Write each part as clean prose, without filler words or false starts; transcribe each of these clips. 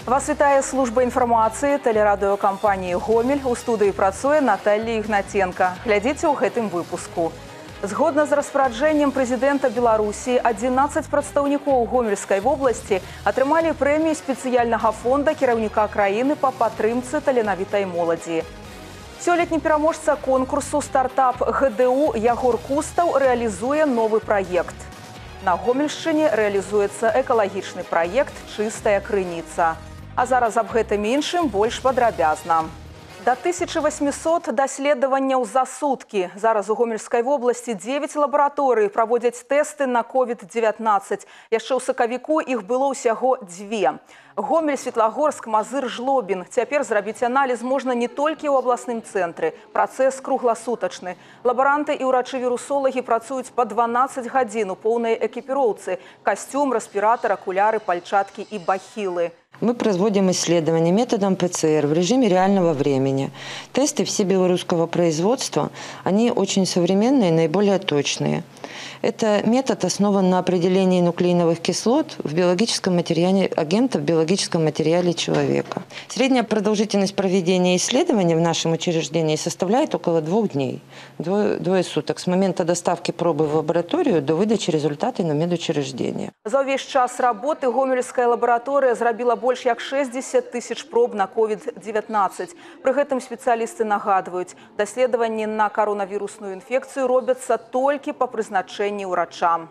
Вас вітае служба інфармацыі тэлерадыёкампаніі «Гомель». У студыі працуе Наталья Ігнатенка. Глядзіце ў гэтым выпуску. Згодна з распараджэннем прэзідэнта Беларусі, 11 прадстаўнікоў Гомельскай вобласці атрымалі прэмію спецыяльнага фонда кіраўніка краіны па падтрымцы таленавітай моладзі. Сёлетні пераможца конкурсу «Стартап ГДУ» Ягор Кустаў рэалізуе новы праект. На Гомельшчыне рэалізуецца экалагічны праект «Чыстая крыніца». А зараз аб гэтым іншым больш падрабязна. До 1800 даследаванняў за суткі. Зараз у Гомельскай вобласці 9 лабараторый праводзяць тэсты на COVID-19. Яшчэ ў сакавіку іх было ўсяго 2. Гомель, Светлагорск, Мазыр, Жлобін. Цяпер зрабіць аналіз можна не толькі ў абласным цэнтры. Працэс кругласутачны. Лабаранты і ўрачы-вірусолагі працуюць па 12 гадзін у поўнай экіпіроўцы. Касцюм, рэспіратар, акуляры, пальчаткі і бахілы. Мы производим исследования методом ПЦР в режиме реального времени. Тесты все белорусского производства, они очень современные и наиболее точные. Это метод основан на определении нуклеиновых кислот в биологическом материале агентов в биологическом материале человека. Средняя продолжительность проведения исследований в нашем учреждении составляет около 2 дней, двое суток, с момента доставки пробы в лабораторию до выдачи результатов на медучреждение. За увесь час работы Гомельская лаборатория зрабіла больш як 60 тысяч проб на COVID-19. Пры гэтым спецыялісты нагадваюць, даследаванні на коронавірусную інфекцыю робяцца толькі па прызначэнні ўрача.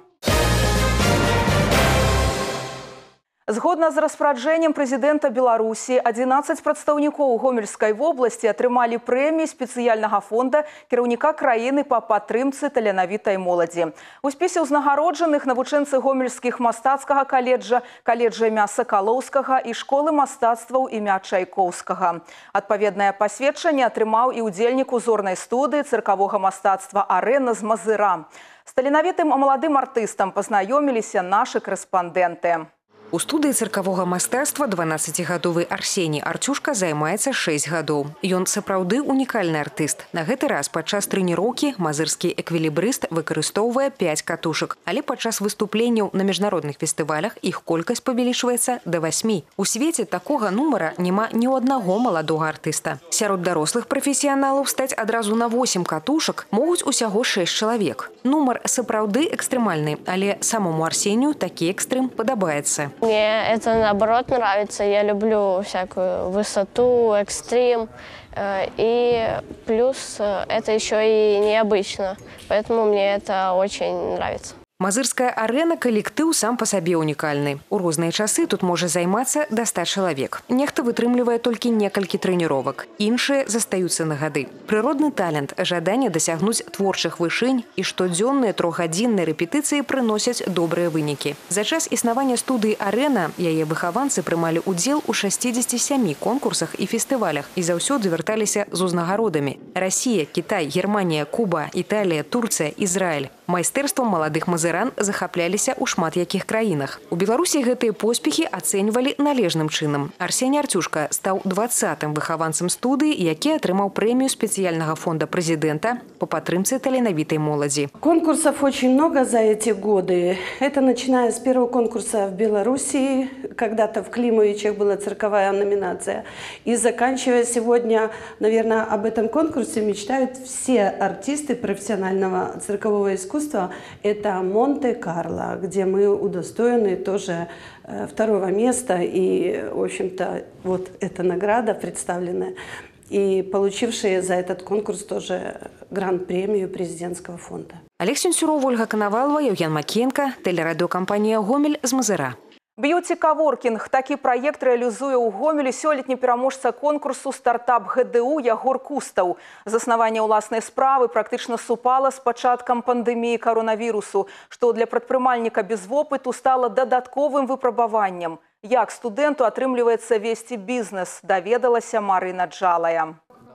Згодна з распараджэннем прэзідэнта Беларусі, 11 прадстаўнікоў Гомельскай вобласці атрымалі прэміі спецыяльнага фонда кіраўніка краіны па падтрымцы таленавітай моладзі. У спісе ўзнагароджаных навучэнцы Гомельскіх мастацкага каледжа, каледжа імя Сакалоўскага і школы мастацтваў імя Чайкоўскага. Адпаведнае пасведчанне атрымаў і ўдзельнік узорнай студыі цыркавога мастацтва «Арэна» з Мазыра. З таленавітым маладым артыстам пазнаёміліся нашы корэспандэнты. У студыі цыркавога мастацтва 12-гадовы Арсеній Артюшка займаецца 6 гадоў. Ён сапраўды унікальны артыст. На гэты раз падчас трэніроўкі мазырскі эквілібрыст выкарыстоўвае 5 катушак. Але падчас выступленняў на міжнародных фестывалях іх колькасць павялічваецца да 8. У свеце такога нумара няма ні ў аднаго маладога артыста. Сярод дарослых прафесіяналаў стаць адразу на 8 катушак могуць усяго 6 чалавек. Нумар сапраўды экстрэмальны, але самому Арсенію такі экстрым падабаецца. Мне это, наоборот, нравится. Я люблю всякую высоту, экстрим. И плюс это еще и необычно. Поэтому мне это очень нравится. Мазырская арэна калектыў сам па сабе унікальны. У розныя часы тут можа займацца да 100 чалавек. Нехта вытрымлівае толькі некалькі трэніровак. Іншыя застаюцца на гады. Прыродны талент, жаданне дасягнуць творчых вышынь і штодзённыя 3-гадзінныя рэпетыцыі прыносяць добрыя вынікі. За час існавання студыі «Арэна» яе выхаванцы прымалі ўдзел у 67 конкурсах і фестывалях і заўсёды вярталіся з узнагародамі. Расія, Кітай, Германія, Куба, Італія, Турцыя, Ізраіль. Майстэрствам маладых мазыран захапляліся ў шмат якіх краінах. У Беларусі гэтыя поспехі ацэньвалі належным чынам. Арсеній Артюшка стаў 20-м выхаванцам студыі, які атрымаў прэмію спецыяльнага фонда прэзідэнта по падтрымцы таленавітай моладзі. Конкурсов очень много за эти годы. Это начиная с первого конкурса в Белоруссии, когда-то в Климовичах была цирковая номинация, и заканчивая сегодня, наверное, об этом конкурсе мечтают все артисты профессионального циркового искусства. Это Монте-Карло, где мы удостоены тоже 2-го места. И, в общем-то, вот эта награда представленная. И получившие за этот конкурс тоже гран-премию президентского фонда. Олег Сенцюров, Ольга Коновалова, Евген Макенко, телерадиокомпания «Гомель» з Мазыра. Б'юти-каворкінг. Такі праект рэалізуе ў Гомелі сёлетні пераможца конкурсу «Стартап ГДУ» Ягор Кустаў. Заснаванне ўласнай справы практычна супала з пачаткам пандэміі коронавірусу, што для прадпрымальніка без вопыту стала дадатковым выпрабаваннем. Як студэнту атрымліваецца весці бізнес, даведалася Марына Джалая.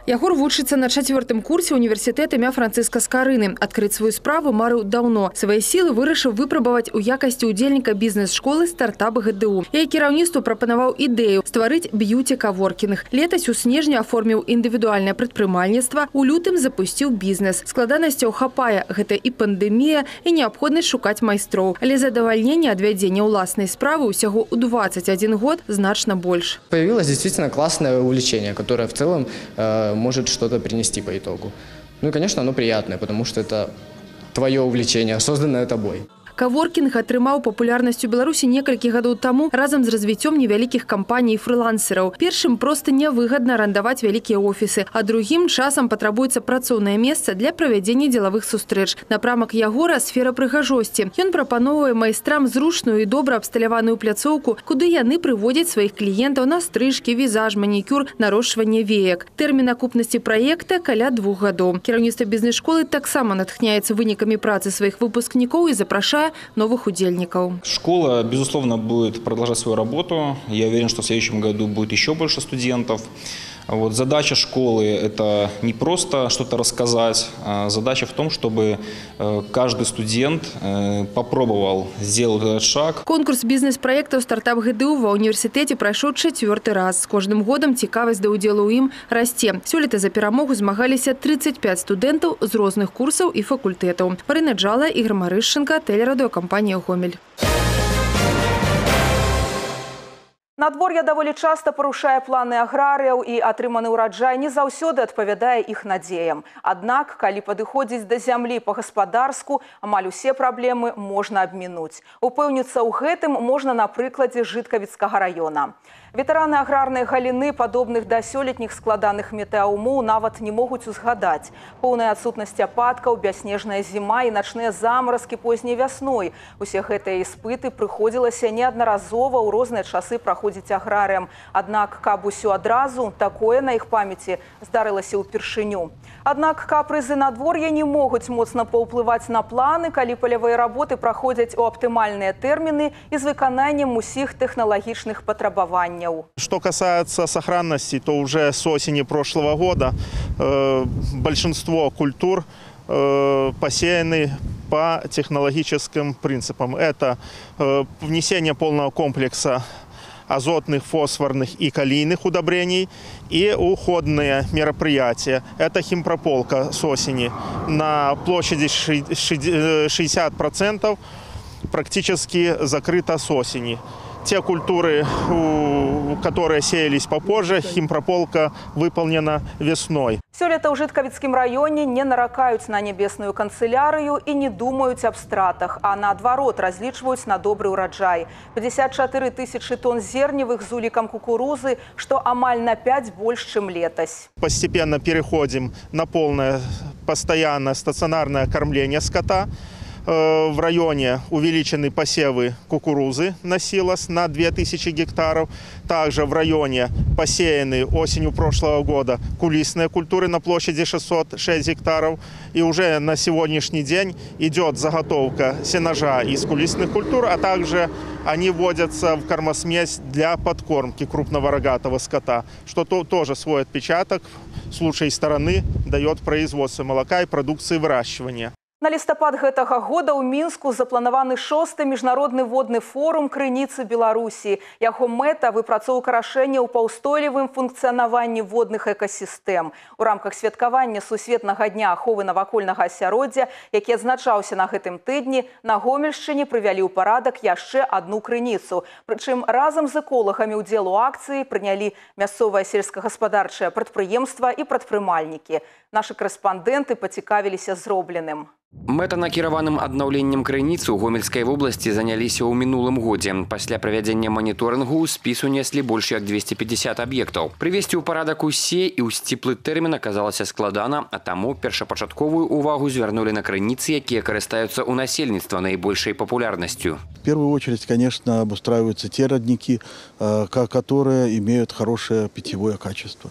Ягор вучыцца на 4-м курсе універсітэта імя Францыска Скарыны. Адкрыць сваю справу марыў даўно. Свае сілы вырашыў выпрабаваць у якасці удзельніка бізнес-школы стартап ГДУ. Яе кіраўніцтву прапанаваў ідэю стварыць б'юті-каворкінг. Летась у снежні аформіў індывідуальнае прадпрымальніцтва, у лютым запусціў бізнес. Складанасцяў хапае. Гэта і пандэмія, і неабходнасць шукаць майстроў. Але задавальненне ад вядзення ўласнай справы ўсяго ў 21 год значна больш. Появилось действительно классное увлечение, которое в целом может что-то принести по итогу. Ну и, конечно, оно приятное, потому что это твое увлечение, созданное тобой. Каворкінг атрымаў папулярнасць у Беларусі некалькі гадоў таму разам з развіццём невялікіх кампаній і фрылансераў. Першым проста нявыгадна арандаваць вялікія офісы, а другім часам патрабуецца працоўнае месца для правядзення дзелавых сустрэч. Напрамак Ягора – сфера прыгажосці. Ён прапановвае майстрам зручную і добра абсталяваную пляцоўку, куды яны прыводзяць сваіх кліентаў на стрыжкі, візаж, манікюр, нарошчванне веек. Тэрмін акупнасці праекта каля 2 гадоў. Кіраўніцтва бізнес-школы таксама натхняецца вынікамі працы сваіх выпускнікоў і запрашае новых удельников. Школа, безусловно, будет продолжать свою работу. Я уверен, что в следующем году будет еще больше студентов. Вот, задача школы – это не просто что-то рассказать, а задача в том, чтобы каждый студент попробовал сделать этот шаг. Конкурс бизнес-проектов «Стартап ГДУ» ва университете прошел 4-й раз. С каждым годом цікавасць да ўдзелу ў ім расце. Сёлета за перамогу змагаліся 35 студентаў з розных курсаў і факультэтаў. Марина Джала, Ігор Марышченко, телерадиокомпания «Гомель». Надвор'е даволі часта парушае планы аграрыяў і атрыманы ўраджай не заўсёды адпавядае іх надзеям. Аднак, калі падыходзіць да зямлі па-гаспадарску, амаль усе праблемы можна абмінуць. Упэўніцца ў гэтым можна на прыкладзе Жыткавіцкага раёна. Ветэраны аграрнай галіны падобных да сёлетніх складаных метэаўмоў нават не могуць узгадаць. Поўная адсутнасць ападкаў, бясснежная зіма і начныя замаразкі позняй вясной. Усе гэтыя іспыты прыходзілася неаднаразова ў розныя часы праходзіць аграрыям. Аднак, каб усё адразу, такое на іх памяці здарылася ўпершыню. Аднак капрызы надвор'я не могуць моцна паўплываць на планы, калі палявыя работы праходзяць у аптымальныя тэрміны і з выкананнем усіх тэхналагічных патрабаванняў. Что касается сохранности, то уже с осени прошлого года большинство культур посеяны по технологическим принципам. Это внесение полного комплекса азотных, фосфорных и калийных удобрений и уходные мероприятия. Это химпрополка с осени на площади 60% практически закрыта с осени. Те культуры, которые сеялись попозже, химпрополка выполнена весной. Сёлета ў Жыткавіцкім раёне не наракаюць на небесную канцелярыю і не думаюць аб стратах, а наадварот разлічваюць на добры ўраджай. 54 тысячи тонн зерневых з улікам кукурузы, што амаль на 5 больш, чым летась. Постепенно переходим на полное, постоянное стационарное кормление скота. В районе увеличены посевы кукурузы на силос на 2000 гектаров. Также в районе посеяны осенью прошлого года кулисные культуры на площади 606 гектаров. И уже на сегодняшний день идет заготовка сенажа из кулисных культур, а также они вводятся в кормосмесь для подкормки крупного рогатого скота, что тоже свой отпечаток с лучшей стороны дает производство молока и продукции выращивания. На лістапад гэтага года ў Мінску запланаваны 6-й міжнародны водны форум крыніцы Беларусі. Яго мэта – выпрацоўка рашэнняў па ўстойлівым функцыянаванні водных экасістэм. У рамках святкавання Сусветнага дня аховы навакольнага асяроддзя, які адзначаўся на гэтым тыдні, на Гомельшчыне прывялі ў парадак яшчэ адну крыніцу. Прычым разам з эколагамі ўдзел у акцыі прынялі мясцовае сельскагаспадарчае прадпрыемства і прадпрымальнікі. Нашы корэспандэнты пацікавіліся зробленым. Мэтанакіраваным аднаўленнем крыніцы ў Гомельскай вобласці заняліся ў мінулым годзе. Пасля правядзення маніторынгу ў спіс унеслі больш як 250 аб'ектаў. Прывесці ў парадак усе і ў сціплы тэрмін аказалася складана, а таму першапачатковую увагу звярнулі на крыніцы, якія карыстаюцца ў насельніцтва наибольшай популярнасцю. В первую очередь, конечно, обустраиваются те родники, которые имеют хорошее питьевое качество.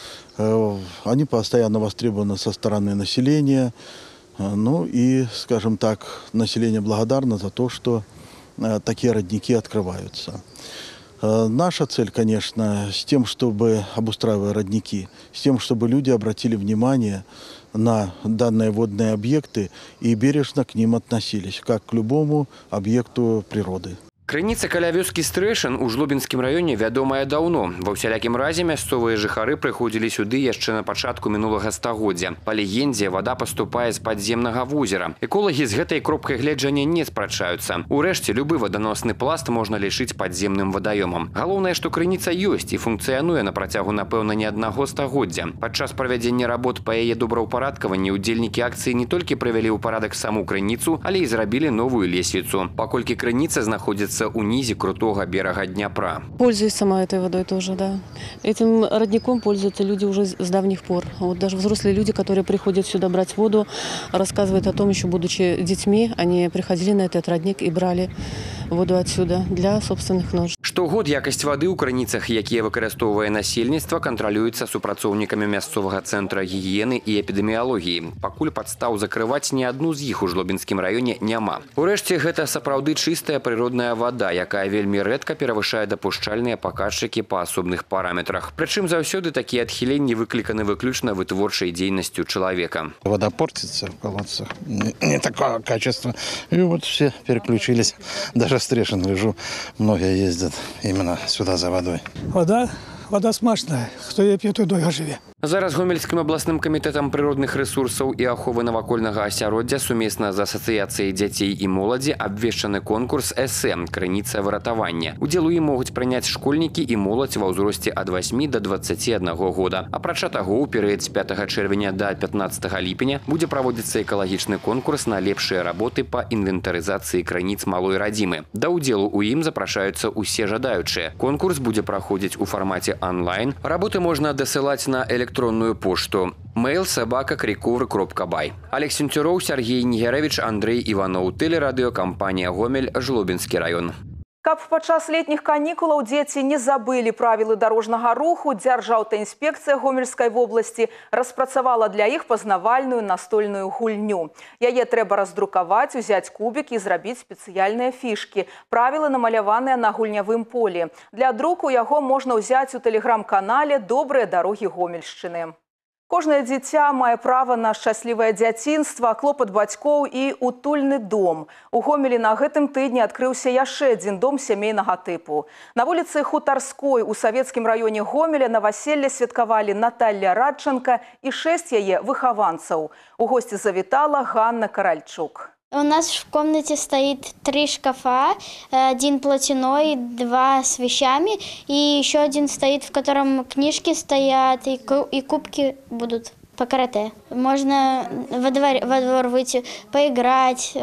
Они постоянно востребованы со стороны населения. Ну и, скажем так, население благодарно за то, что такие родники открываются. Наша цель, конечно, с тем, чтобы, обустраивая родники, с тем, чтобы люди обратили внимание на данные водные объекты и бережно к ним относились, как к любому объекту природы. Крыніца каля вёскі Стрэшын у Жлобінскім раёне вядомая даўно. Ва ўсялякім разе мясцовыя жыхары прыходзілі сюды яшчэ на пачатку мінулага стагоддзя. Па легендзе, вада паступае з падземнага возера. Эколагі з гэтай кропкай гледжання не спрачаюцца. Урэшце, любы ваданосны пласт можна лічыць падземным вадаёмам. Галоўнае, што крыніца ёсць і функцыянуе на працягу, напэўна, не аднаго стагоддзя. Падчас правядзення работ па яе добраўпарадкаванні удзельнікі акцыі не толькі правялі ў парадак саму крыніцу, але і зрабілі новую лесвіцу. Паколькі крыніца знаходзіцца унизе крутого берега Днепра. Пользуюсь сама этой водой тоже, да. Этим родником пользуются люди уже с давних пор. Вот даже взрослые люди, которые приходят сюда брать воду, рассказывают о том, еще будучи детьми, они приходили на этот родник и брали воду отсюда для собственных нужд. Штогод якасць вады ў крыніцах, якія выкарыстоўвае насельніцтва, кантралюецца супрацоўнікамі мясцовага цэнтра гігіены і эпідэміялогіі. Пакуль падстаў закрываць ні адну з іх у Жлобінскім раёне няма. Урэшце, гэта сапраўды чыстая прыродная вода, якая вельмі рэдка перавышае дапушчальныя паказчыкі па асобных параметрах. Прычым заўсёды такія адхіленні выкліканы выключна вытворчай дзейнасцю чалавека. Вода портится в колодцах, не такого качества. И вот все переключились. Даже в Стрэшын лежу, многие ездят именно сюда за водой. Вода смачная, хто її п'є, той довго живе. Зараз Гомельскім абласным камітэтам прыродных рэсурсаў і аховы навакольнага асяроддзя сумесна з асацыяцыяй дзяцей і моладзі абвешчаны конкурс «СМ» «Крыніца выратавання». Удзел у ім могуць прыняць школьнікі і моладзь ва ўзросце ад 8 до 21 года. Апрача таго, у перыяд з 5 чэрвеня до 15 ліпеня будзе праводзіцца экалагічны конкурс на лепшыя работы па інвентарызацыі крыніц малой радзімы. Да ўдзелу ў ім запрашаюцца усе жадаючыя. Конкурс будзе праходзіць у фармаце онлайн. Работы можна дасылаць на электронную пошту mail@krikover.by. Алекс Сентюроў, Сергей Нігеревич, Андрей Иванов, телерадиокомпания «Гомель», Жлобинский район. Каб падчас летніх канікулаў дзеці не забылі правілы дарожнага руху, Дзяржаўтаінспекцыя Гомельскай вобласці распрацавала для іх пазнавальную настольную гульню. Яе трэба раздрукаваць, узяць кубік і зрабіць спецыяльныя фішкі. Правілы намаляваныя на гульнявым полі. Для друку яго можна ўзяць у тэлеграм-канале «Добрыя дарогі Гомельшчыны». Кожнае дзіця мае права на шчаслівае дзяцінства, клопат бацькоў і утульны дом. У Гомелі на гэтым тыдні адкрыўся яшчэ адзін дом сямейнага тыпу. На вуліцы Хутарской у савецкім раёне Гомеля на васелле святкавалі Наталья Радченко і 6 яе выхаванцаў. У госці завітала Ганна Каральчук. У нас в комнате стоит 3 шкафа, 1 платяной, 2 с вещами, и еще один стоит, в котором книжки стоят, и кубки будут по карате. Можно во двор выйти, поиграть,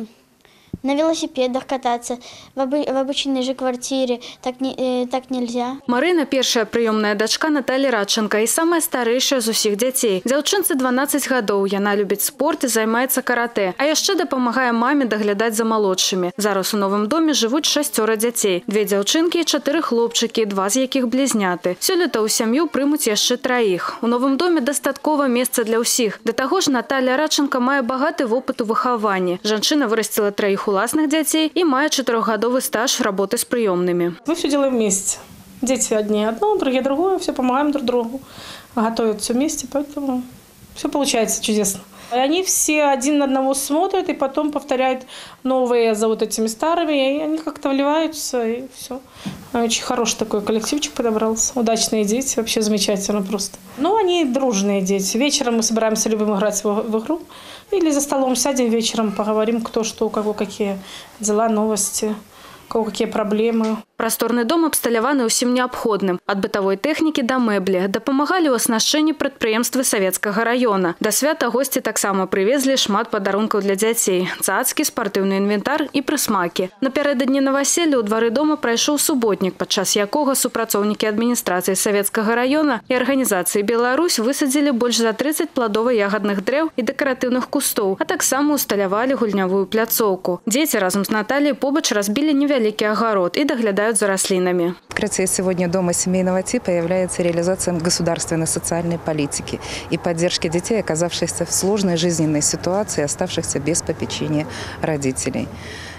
на велосипедах кататься, в обычной же квартире. Так нельзя. Марина – першая прыёмная дачка Натальи Радченко и самая старэйшая з усіх дзяцей. Дзяўчынцы 12 гадоў. Яна любіць спорт і займаецца каратэ. А яшчэ дапамагае маме даглядаць за малодшымі. Зараз у новым доме жывуць 6 дзяцей. 2 дзяўчынкі і 4 хлопчыкі, 2 з якіх блізняты. Сёлета ў сям'ю прымуць яшчэ 3. У новым доме дастаткова месца для ўсіх. Да таго ж Наталья Радченко мае багаты вопыт у выхаванні. Жанчына вырастила 3 уласных детей и мае 4-годовый стаж работы с приемными. Мы все делаем вместе. Дети одни одно, другие другое, все помогаем друг другу. Готовят все вместе, поэтому все получается чудесно. И они все один на одного смотрят и потом повторяют новые за вот этими старыми, и они как-то вливаются, и все. Очень хороший такой коллективчик подобрался. Удачные дети, вообще замечательно просто. Ну, они дружные дети. Вечером мы собираемся, любим играть в игру. Или за столом сядем вечером, поговорим, кто что, у кого какие дела, новости, у кого какие проблемы. Прасторны дом абсталяваны ўсім неабходным. Ад бытавой тэхнікі да мэблі. Дапамагалі ў аснашчэнні прадпрыемствы савецкага раёна. Да свята госці таксама прывезлі шмат падарункаў для дзяцей. Цацкі, спартыўны інвентар і прысмакі. Напярэдадні наваселля ў двары дома прайшоў суботнік, падчас якога супрацоўнікі адміністрацыі савецкага раёна і арганізацыі «Беларусь» высадзілі больш за 30 пладова-ягадных дрэў і дэкаратыўных кустоў, а таксама усталявалі гульнявую пляцоўку. Дзеці разам з Натальяй побач разбілі невялікі агарод і даглядаюць за рослинами. Открытие сегодня дома семейного типа является реализацией государственной социальной политики и поддержки детей, оказавшихся в сложной жизненной ситуации, оставшихся без попечения родителей.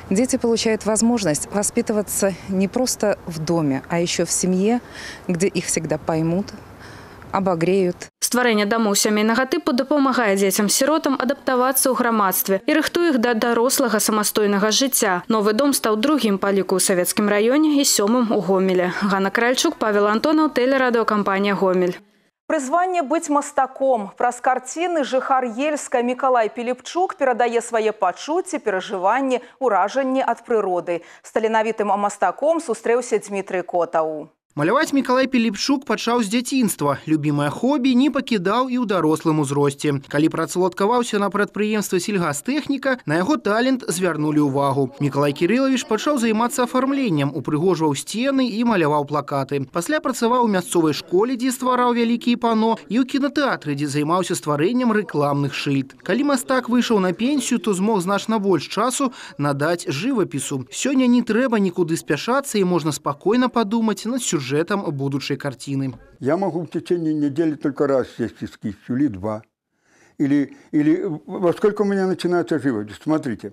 Дети получают возможность воспитываться не просто в доме, а еще в семье, где их всегда поймут, обогреют. Стварэнне дамоў сямейнага тыпу дапамагае дзецям-сіротам адаптавацца ў грамадстве і рыхтуе іх да дарослага самастойнага жыцця. Новы дом стаў другім па ліку ў савецкім раёне і 7-м у Гомелі. Ганна Кральчук, Павел Антонаў, тэлерадыёкампанія «Гомель». Призвание быть мастаком. Праз карціны жыхар Ельска Миколай Пилипчук перадае свае пачуцці, перажыванні, уражанні ад прыроды. З таленавітым мастаком сустрэўся Дмітрый Котаў. Маляваць Миколай Пилипчук пачаў з дзяцінства. Любімае хобі не пакідаў і ў дарослым узросце. Калі працаўладкаваўся на прадпрыемстве сельгастэхніка, на яго талент звярнулі ўвагу. Миколай Кириллович пачаў займацца афармленнем, упрыгожваў сцены і маляваў плакаты. Пасля працаваў у мясцовай школе, дзе ствараў вялікія пано, і ў кінатэатры, дзе займаўся стварэннем рэкламных шыльд. Калі мастак выйшаў на пенсію, то змог значна больш часу надаць жывапісу. Сёння не трэба нікуды спяшацца і можна спакойна падумаць над сюжэтам будущей картины. Я могу в течение недели только раз сесть с кистью, или два. Или во сколько у меня начинается живопись? Смотрите,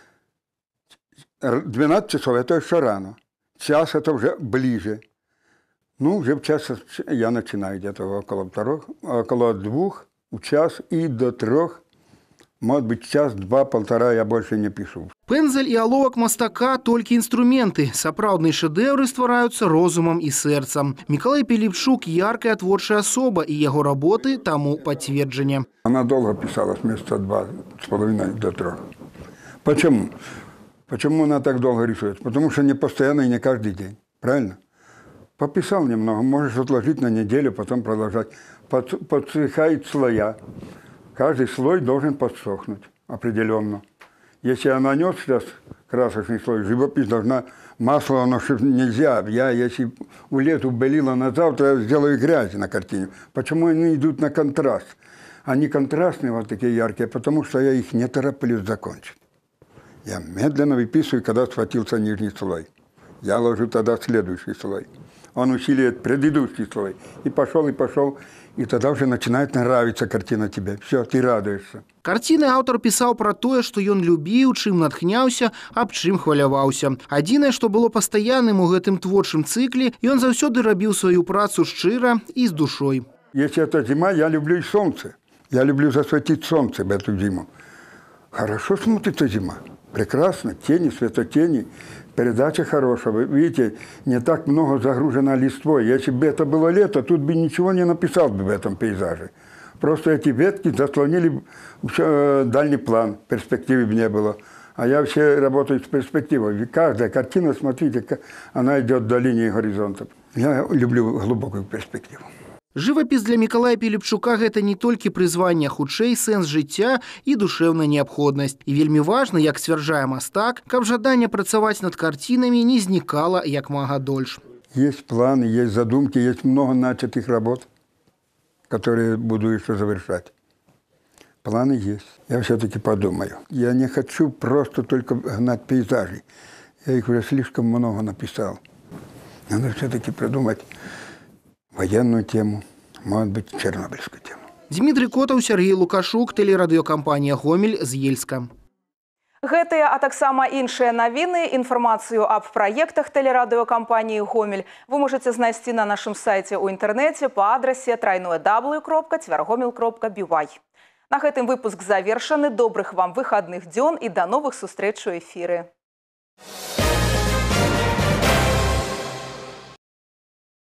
12 часов – это еще рано. Час – это уже ближе. Ну, уже в час я начинаю где-то около 2, в час и до 3. Может быть, час, 2, 1,5 я больше не пишу. Пензель і аловак мастака – толькі інструменты. Сапраўдныя шэдэўры ствараюцца розумам і сэрцам. Миколай Пилипчук – яркая творчая особа, і яго работы тому пацверджанне. Она долго писала, с месяца 2,5 до 3. Почему? Почему она так долго рисует? Потому что не постоянно и не каждый день. Правильно? Пописал немного, можешь отложить на неделю, потом продолжать. Подсыхают слоя. Каждый слой должен подсохнуть определенно. Если я нанес сейчас красочный слой, живопись должна... Масло, оно нельзя. Если у лету белила на завтра, я сделаю грязь на картине. Почему они идут на контраст? Они контрастные, вот такие яркие, потому что я их не тороплюсь закончить. Я медленно выписываю, когда схватился нижний слой. Я ложу тогда следующий слой. Он усиливает предыдущий слой. И пошел, и тогда уже начинает нравиться картина тебе. Все, ты радуешься. Карціны аўтар пісаў пра тое, што ён любіў, чым натхняўся, аб чым хваляваўся. Адзінае, што было пастаянным у гэтым творчым цыкле, ён заўсёды рабіў сваю працу шчыра і з душой. Если это зима, я люблю и солнце. Я люблю засветить солнце в эту зиму. Хорошо смотрится зима. Прекрасно. Тени, светотени. Передача хорошая. Вы видите, не так много загружено листвой. Если бы это было лето, тут бы ничего не написал бы в этом пейзаже. Просто эти ветки заслонили дальний план. Перспективы бы не было. А я вообще работаю с перспективой. Каждая картина, смотрите, она идет до линии горизонта. Я люблю глубокую перспективу. Жывапіс для Миколая Пилипчука – гэта не толькі прызванне, хутчэй сэнс жыцця і душэўная неабходнасць. І вельмі важна, як сцвярджае мастак, каб жаданне працаваць над картинами не знікала як мага дольш. Есть планы, есть задумки, есть много начатых работ, которые буду еще завершать. Планы есть. Я все-таки подумаю. Я не хочу просто только гнать пейзажи. Я их уже слишком много написал. Надо все-таки придумать военную тему, может быть, чернобыльскую тему. Дмитрий Котаў, Сергей Лукашук, тэлерадыёкампанія «Гомель» з Ельска. Гэтыя, а таксама іншыя навіны, інфармацыю аб праектах тэлерадыёкампаніі «Гомель» вы можете знайсці на нашым сайце ў інтэрнэце па адрасе www.tvergomel.by. На гэтым выпуск завершаны. Добрых вам выхадных дзён і да новых сустрэч у эфіры.